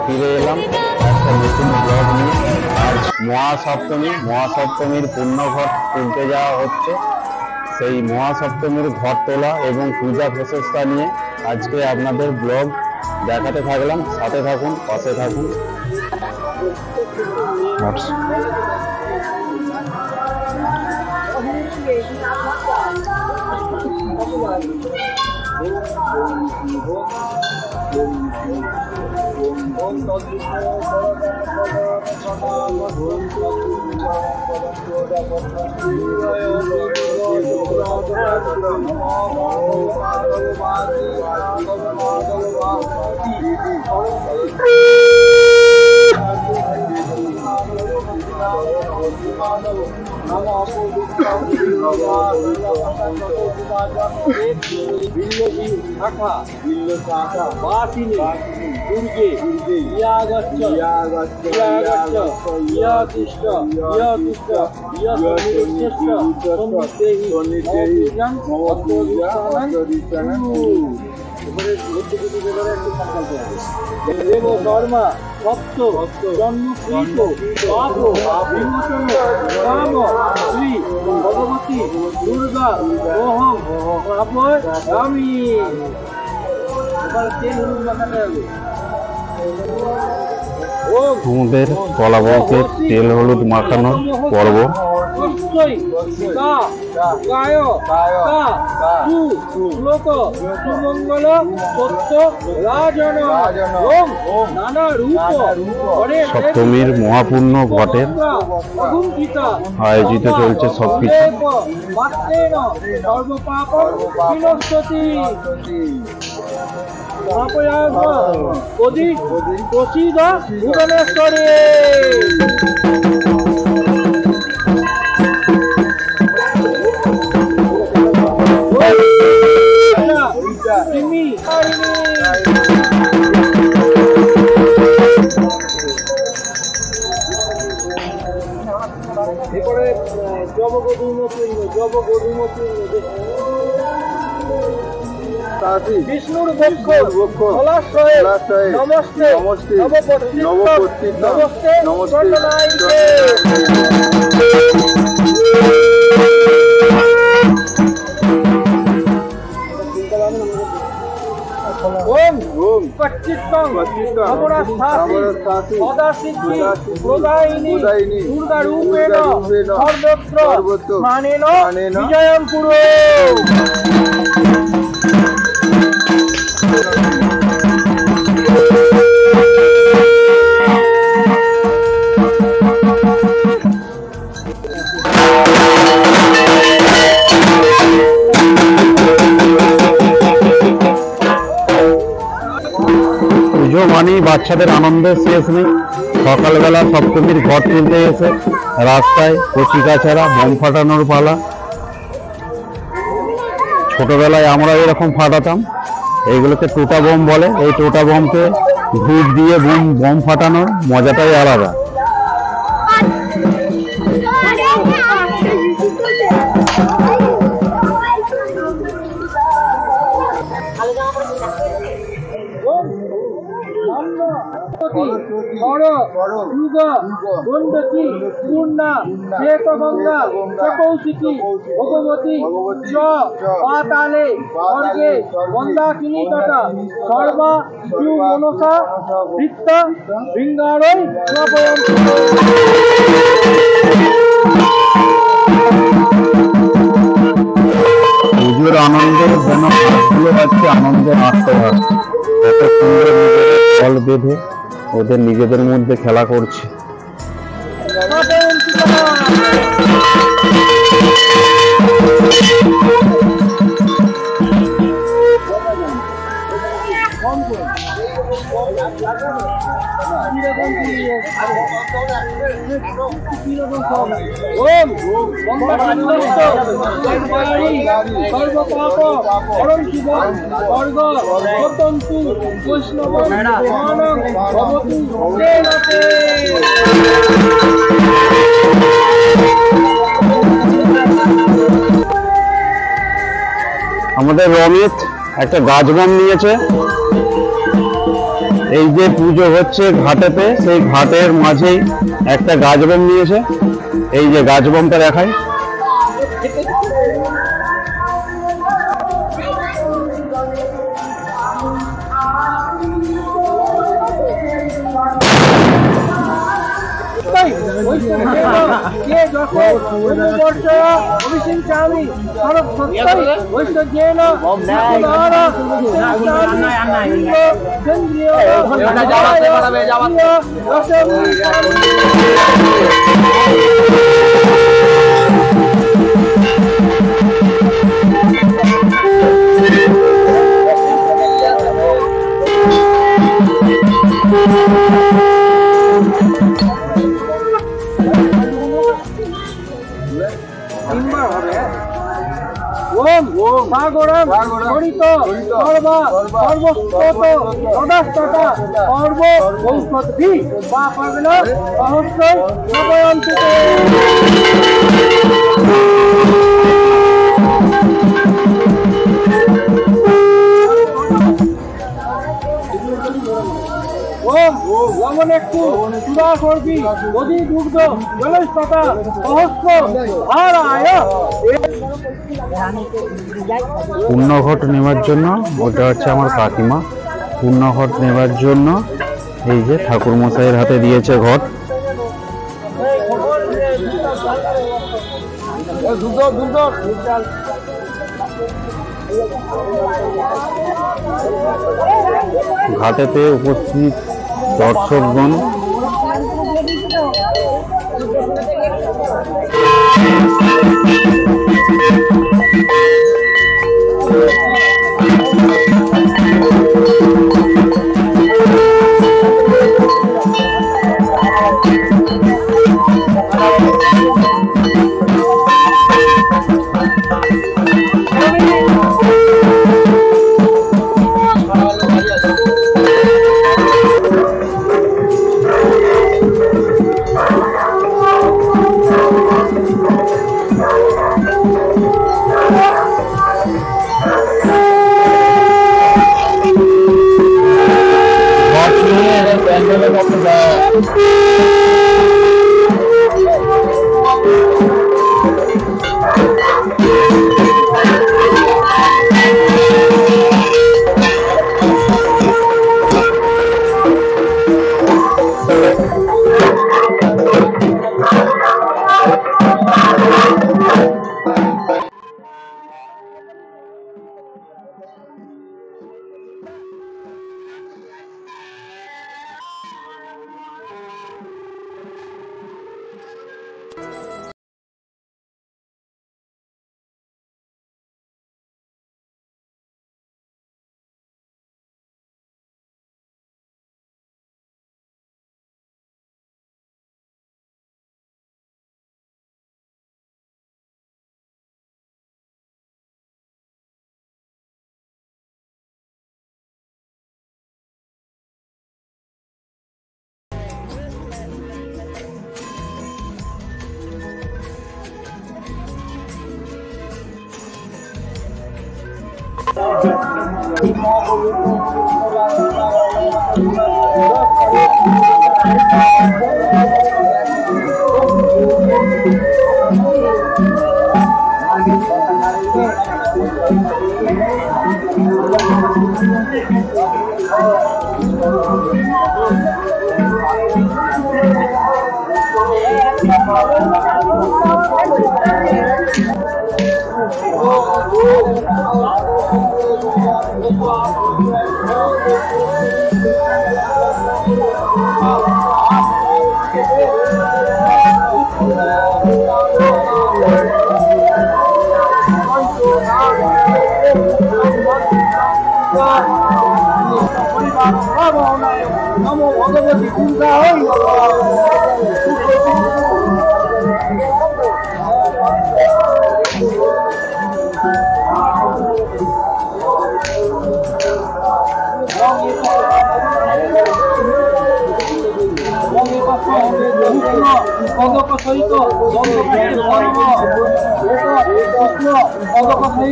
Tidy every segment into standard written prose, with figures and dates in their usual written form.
ফিরে এলাম একটা নতুন ব্লগ নিয়ে। আজ মহাসপ্তমীর পূর্ণঘট তুলতে যাওয়া হচ্ছে। সেই মহাসপ্তমীর ঘট তোলা এবং পূজা প্রচেষ্টা নিয়ে আজকে আপনাদের ব্লগ দেখাতে থাকলাম। সাথে থাকুন, পাশে থাকুন। ভগবতী দুর্গা আমি আমাদের কলাবউকে তেল হলুদ মাখানোর পর্ব। সপ্তমীর মহাপূর্ণ ঘটের আয়োজিত চলছে সবকিছু। ভুবনেশ্বরে এরপরে বিষ্ণুর বক্ষ নমস্তে নমস্তে নমস্তে। বিজয়ম কুরু। পুজো মানেই বাচ্চাদের আনন্দের শেষ নেই। সকালবেলা সপ্তমীর ঘট তুলতে এসে রাস্তায় কচিকাচারা বোম ফাটানোর পালা। ছোটবেলায় আমরা এরকম ফাটাতাম, এইগুলোকে টোটা বোম বলে। এই টোটা বোমকে ধূপ দিয়ে বোম ফাটানোর মজাটাই আলাদা। ভগবতী পাতালে স্বর্গে মন্দাকিনী তথা সর্বা মনসা বৃত্ত বৃঙ্গারই পুজোর আনন্দের যেন হাতগুলো পাচ্ছে আনন্দে নাচতে পারছে। এত সুন্দর দল বেঁধে ওদের নিজেদের মধ্যে খেলা করছে। আমাদের রমিত একটা গাছ বম নিয়েছে। এই যে পুজো হচ্ছে ঘাটেতে, সেই ঘাটের মাঝেই একটা গাছবম নিয়েছে। এই যে গাছবমটা দেখাই। সাগরম গণিত সর্বা সর্বস্তত সদাস্ততা সর্ব ঔষধি বা পাগলা সহস্র নবয়ন্তিতে। ওম লবণেক্ষু সুধা সর্বি নদী দুগ্ধ জলস্ততা সহস্র ধারায়। পুণ্যঘট নেওয়ার জন্য, ওটা হচ্ছে আমার কাকিমা, পুণ্যঘট নেওয়ার জন্য এই যে ঠাকুর মশাইয়ের হাতে দিয়েছে ঘট। ঘাটেতে উপস্থিত দর্শকগণ নমো ভগবতী দুর্গায় পদক সহিত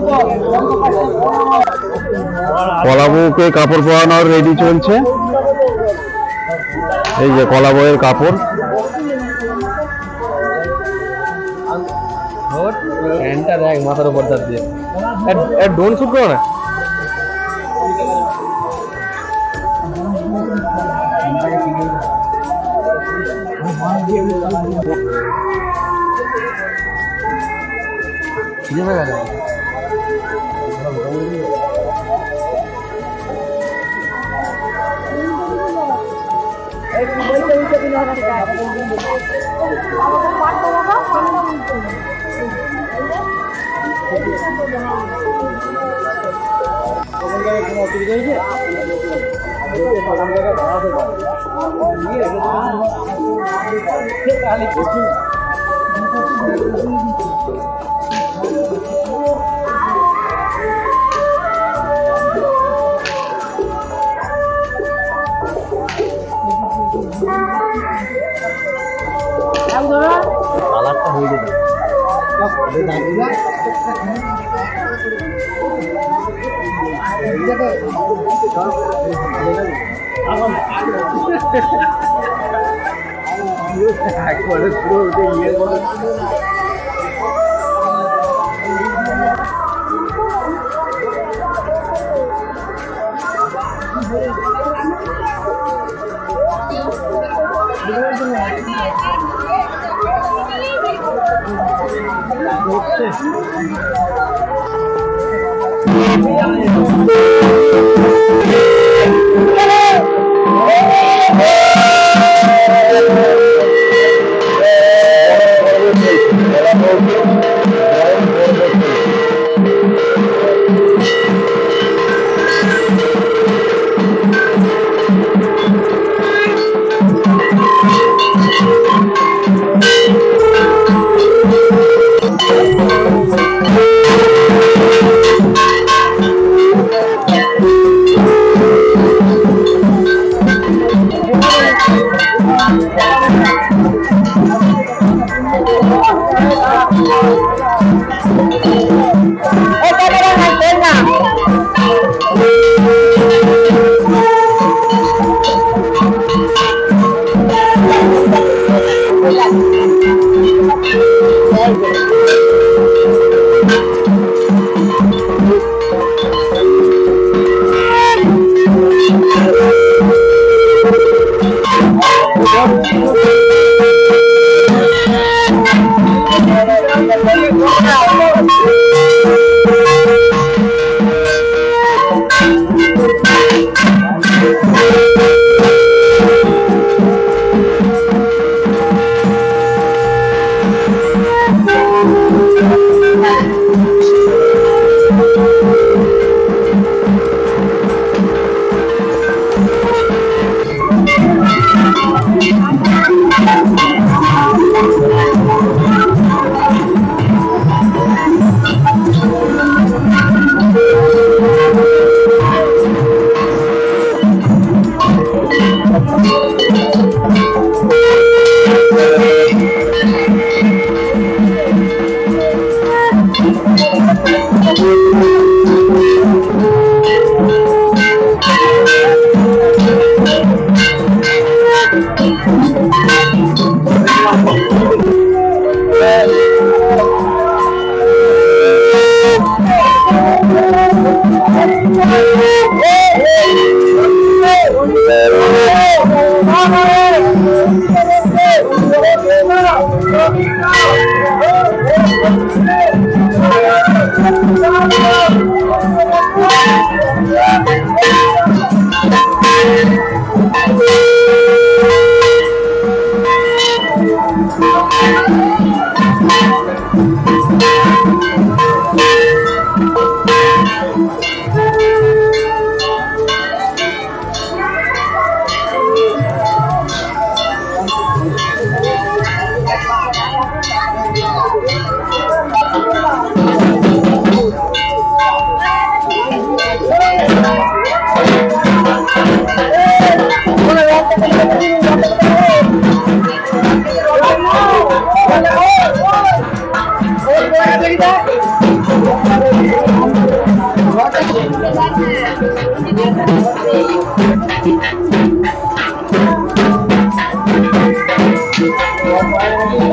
কলাবউকে কাপড় পরানোর রেডি চলছে। এই যে কলা বইয়ের কাপড়, প্যান্টটা দেখ মাথার উপর দিয়ে ডোন শুট করো না। কালারটা হয়ে যেত।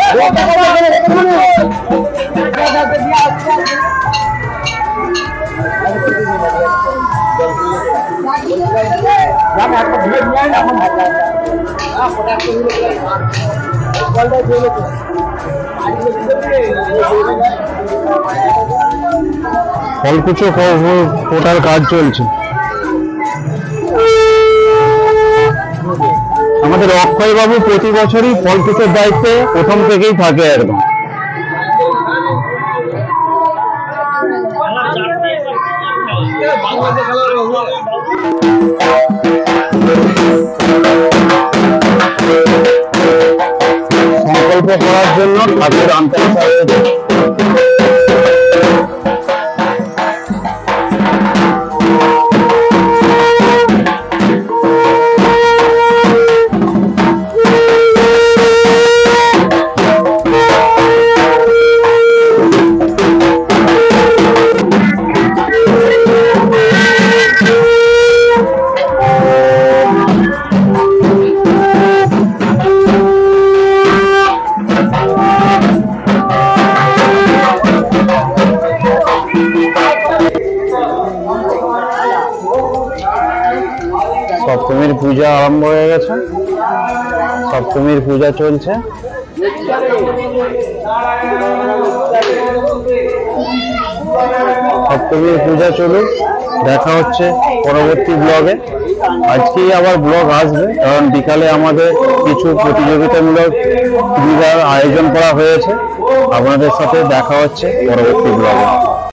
ফলকুচো কোটার কাজ চলছে। আমাদের অক্ষয় বাবু প্রতি বছরই ফলকুচোর দায়িত্বে প্রথম থেকেই থাকে একদম। সংকল্প করার জন্য ঠাকুর আনতে আসা হয়েছে। সপ্তমীর পূজা আরম্ভ হয়ে গেছে, সপ্তমীর পূজা চলছে। সপ্তমীর পূজা চলুক, দেখা হচ্ছে পরবর্তী ব্লগে। আজকেই আবার ব্লগ আসবে, কারণ বিকালে আমাদের কিছু প্রতিযোগিতামূলক ক্রীড়ার আয়োজন করা হয়েছে। আপনাদের সাথে দেখা হচ্ছে পরবর্তী ব্লগে।